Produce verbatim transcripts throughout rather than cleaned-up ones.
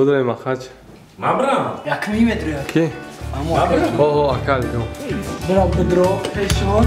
Kudray Makhach. Mabra. Yakmi metre. Ki? Ama. Oh, akal jo. Bra Pedro, Peshon.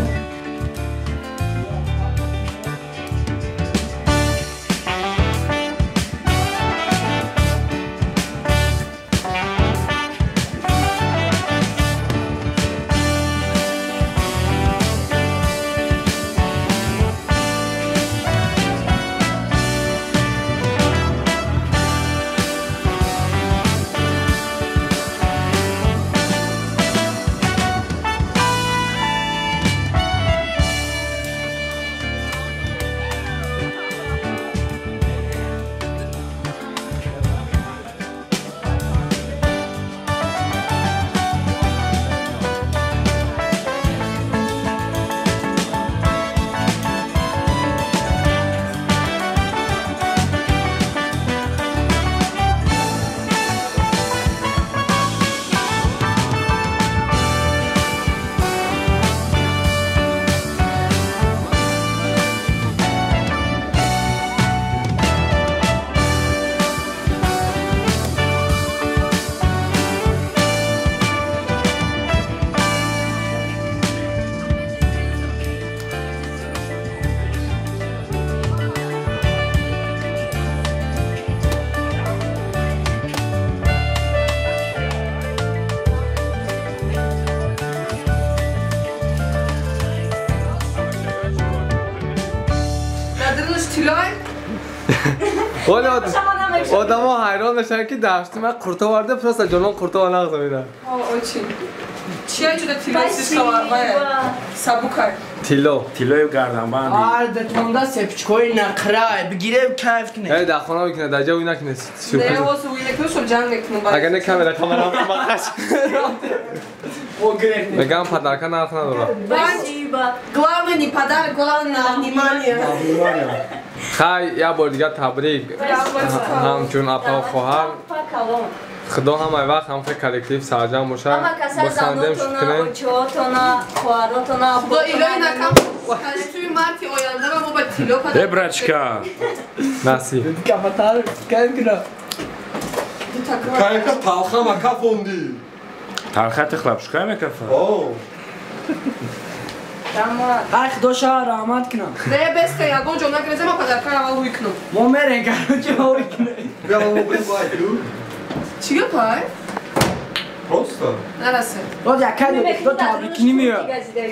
ولی آدم ها حیران نشن که داشتی من قرطه وارده پرسته جنون قرطه و نقضه میدن آه چی؟ چی های جدا تیلو سیز کامرمایه؟ سبو کرد تیلو تیلوی گردن بندی آرده تونده سپچکوی نقره بگیره کیف کنه ای در خانه بکنه در جوی نکنه نه واسه وی نکنه شو جنگ نکنه اگر نه کاملا کاملا مخش میگم پدرکه نرخ نداره главный پدر главное внимание خیلی یه بار دیگه تبریک همچون اپا و خواهر خدا هم ای وقت هم فکر کلکتیو سرجم باشه بخندیم شد کنیم خدا ایلای نکم توی مرتی آینده و ما با تیلو پدر ببرچکا نصیب کفتر کیف کنه Kayka talxama kafondi. تلخت خلبشکای میکفه Oh. ای خدا شهر رحمت کنه نه بسته یا گو جمعه گرزه ما پدر کار اول روی کنم ما میرین کرو چه هایی کنه Ja, maar ben bij u. چیه پای؟ Prosta. نرسه داد یکه دو دو تبریک نمیاد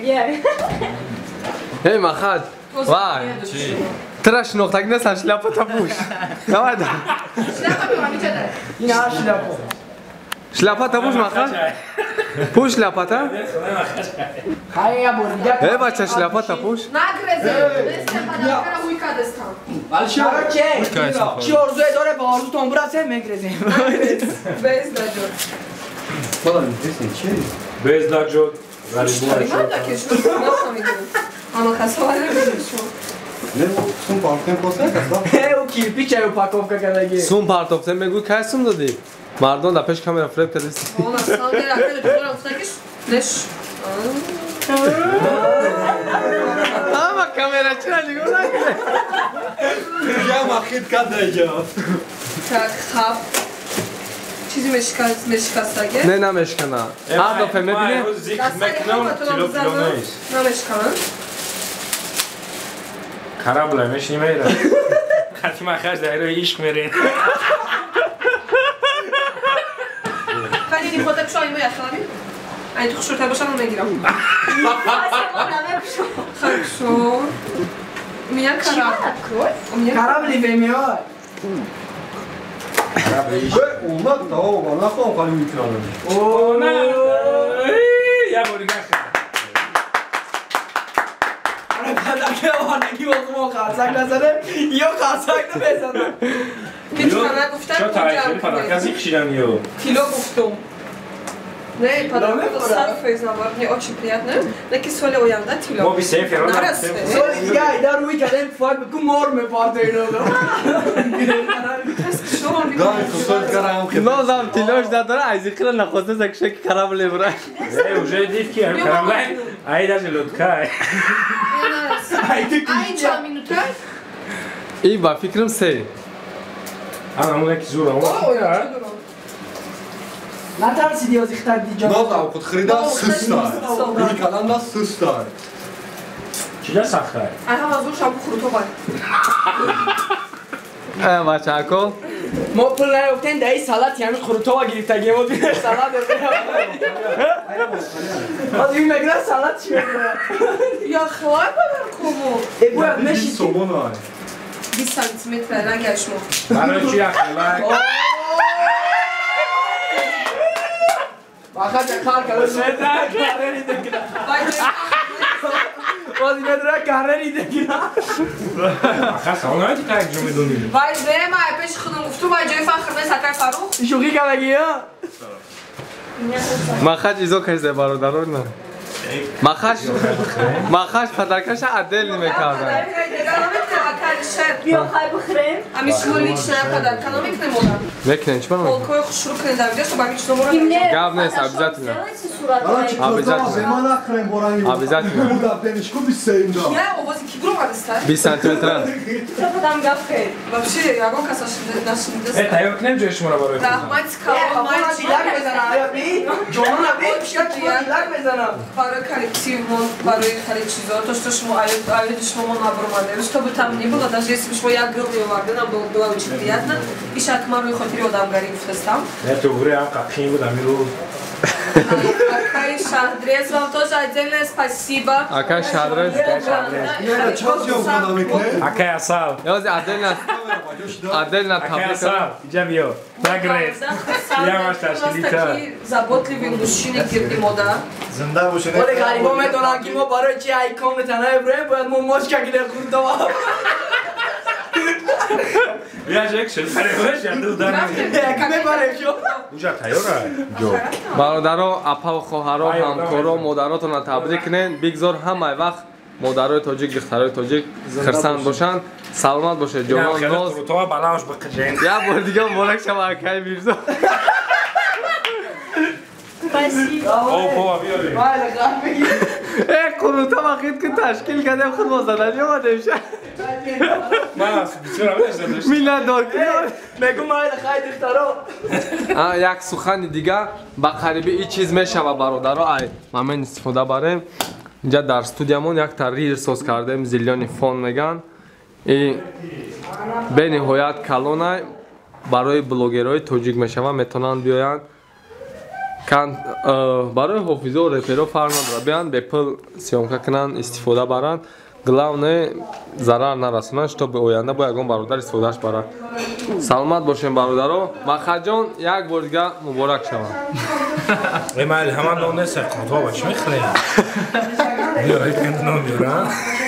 هی مخد وای ترش نقطه گنه سن شلپا تا پوش نمایده شلپا بیمانی چه داره؟ این ها شلپا شلپا تا پوش مخد پوش شلپا تا خیلی یه بار دیگه هی بچه شلپا تا پوش نگرزه بسته پدر کار روی کدستم ولی شهر چه؟ چی ارزوی داره با آرزو تنبور هسته میگرزیم بس داجو Falan desin ki. بیز داجود غریبون من دکشون نفهمیدم اما خسته نمیدونم Ne bu sun parkten kosa kasla. او کیرپی چه او پاکوفکا کدگی سوم پارتوفته میگو که سوم دادی مردم در پیش کامera فریب کردی والا سال در اکل دکتر افتادیش لش اما کامera چرا نگو نکنه Ya makit kadayja. tak خب چیزی مشکست مشکستگه نه نمشکنه هر دفعه میبینی زیک مکنم تیلو فیلو نیست نمشکنن خراب لمش نمیره خاطی مخرج دایره عشق میرین خیلی این خودت شاید باید خواهی؟ این تو شورتر باشم رو نگیرم خیلی شو میگن کرم کرم لیفه میاد Ve olmak da o bana son kalem yüklendi. اوه نه یا بوریگه آره پدر وانگی با ما خرسک نزنه یا خرسک نزنه هیچ من نگفتم چرا تایید پدر کسی کشیدم یو کیلو گفتم نه پدر گفتم صرف فیض نوار نه آچی پریاد نه نکی سوال اویانده تیلو ما بی سیف یارو نرسته سوال دیگه ایده روی کردن فاک بکن مار میپارده اینو Gayet kusur karam ki. نازم تیلوش نداره ایزی خیلی نخواسته زکشه که خراب لیبره اوجه دید که کرم لای ای در لطکای این چند مینوته؟ ای با فکرم سه اما همون که زور اوه آمد اوه چه دارم نترسیدی از اختر دیجا نازم خود خریده سستر روی کلم نه سستر چجا سخته؟ هم از اون شب خروتو باید بچه اکو ما پول نیفتیم در این سالت یعنی خروتو ها گریفتگی بود بیره سالت بگیره از این بگیره سالت چی بگیره یا خواه بدن کمو ای باید مشی سومون های بیست سانتیمتر رنگش مو برای چی اخیلک؟ باید کار کرده مدره کاره نیده گیره بازی مدره کاره نیده گیره آخه سوال نهایی که جو میدونی وای بریم های پیش خودم گفتو باید جای فخر به سکر فروخ شوخی که بگی ها مخش ایزو کشده برادران نه مخش مخش پدرکش عدل نمیکردن بیا خواهی بخریم همیش مولی چنه پدر کنم میکنه مولم میکنه چی برمون؟ خلکوی خوش شروع کنه در ویدیوش تو باید چیزا مورد گاب نیست عبیزت نه دارم چی عبیزت کردم نه زمان نخرم بارنگی عبیزت نه بودم دنشکو بیست سیم دا یه آوازی کی برو مدسته؟ بیست سانتیمتر چه پدرم گفت خیلی بابشی یکم کسا نشنیده ای تایو کنیم جای شما رو برای خودم رحمت کام خواهی چیلک بزنم بی جوانا بی چیلک بزنم برای کلکتیومون برای خرید چیزا توش توش مو آیدی شما ما نبرماده روش تو به там не было даже если бы я гыл виварда нам было очень приятно и шаг мару хотели одамгари гуфтастам نه تو گوری هم قپین بود امیرو Акай Шахдрез, вам тоже отдельное спасибо. Акай Шахдрез. یه چاز یوم کنم میکنه اکای اصال یوزی عدل نه عدل نه اکای تبریک اصال اینجا بیو بگریز Я ваш ташкилита. Заботливые мужчины гирди мода. زنده باشین ولی غریبا میدونن که ما برای چی ایکام تنها ابراهیم باید ما مشکا گیره خورده ها بیا جک شد خریبش یا دو دارم یکمه برای شو اونجا تایورا جو برادرها اپا و خواهرها همکارها مادراتون تبریک کنین بگذار همه وقت مادرای تاجیک دخترای تاجیک خرسند باشن سلامت باشه جوان ناز تو بالاش بقجین یه بار دیگه مبارک شما اکای میرزا او بابا بیا بیا بله قرد بگیر ای قروتا وقید که تشکیل کردیم خود مازدنی آمده میشه من بسیار هم نشده میلاد دار کنیم بگو مایل خواهی دخترها یک سخن دیگه با قریبی این چیز میشه و برادرها ای من استفاده بریم اینجا در استودیومون یک تغییر ساز کردیم زیلیانی فون میگن این به نهایت کلونه برای بلوگرهای توجیک میشه و میتونن بیاین کن برای حافظه و رپرها فرق نداره بیان به پل سیامکا کنن استفاده برن گلاونه ضرر نرسونن تا به آینده با یگان برادر استفادهش برن سلامت باشین برادرها مخد جان یک بار دیگه مبارک شوم ای مال همان نون نیست کنترل باش میخوای بیا هیچ کند نون بیارم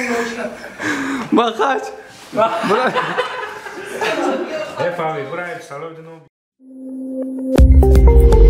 مخد برای ای فامی برای سلام دنو